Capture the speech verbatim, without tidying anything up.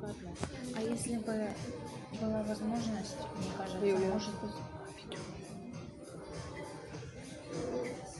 А если бы была возможность, мне кажется, Юля. может быть, видео.